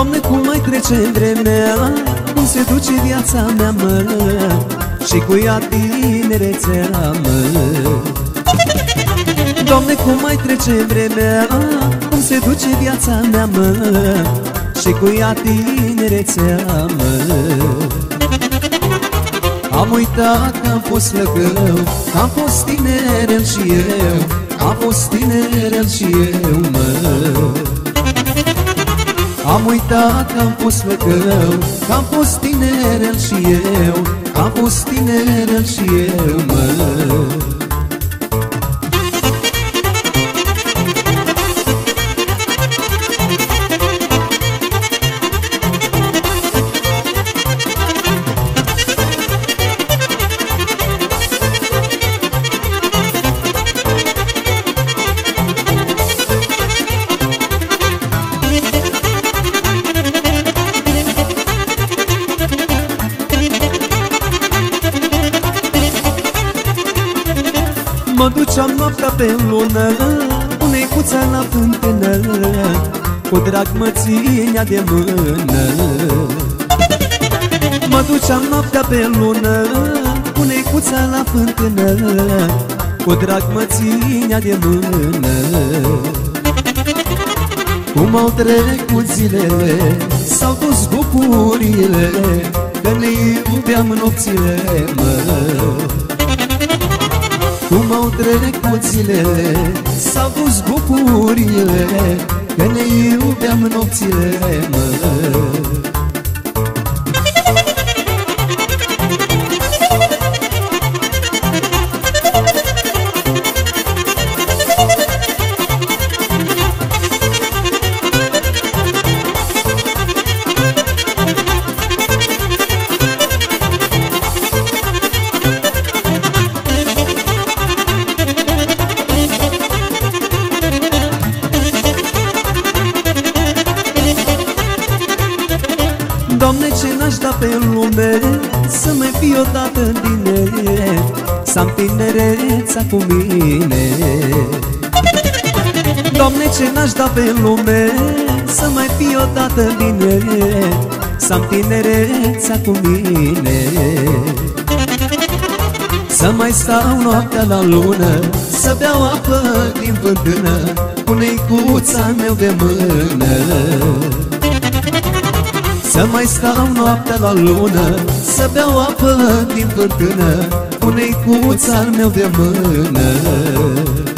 Doamne, cum mai trece vremea, cum se duce viața mea, mă, și cu ea tinerețea, mă. Doamne, cum mai trece vremea, cum se duce viața mea, mă, și cu ea tinerețea, mă. Am uitat că am fost lăcău, că am fost tinerel și eu, am fost tinerel și eu, mă. Am uitat că am fost lăcău, că am fost tinerel și eu, am fost tinerel și eu, mă. Mă duceam noaptea pe lună, cu necuța la fântână, cu drag mă ținea de mână. Mă duceam noaptea pe lună, cu necuța la fântână, cu drag mă ținea de mână. Cum au trecut zilele, s-au dus bucuriile, că ne iubeam nopțile, mă. Cum au trecut zilele, s-au dus bucuriile, că ne iubeam nopțile, mă. Doamne, ce n-aș da pe lume, să mai fii odată bine, să-am tinereța cu mine. Doamne, ce n-aș da pe lume, să mai fii odată bine, să-am tinereța cu mine. Să mai stau noaptea la lună, să beau apă din fântână, cu neicuța meu de mână. Să mai stau noaptea la lună, să beau apă din fântână, cu neicuța meu de mână.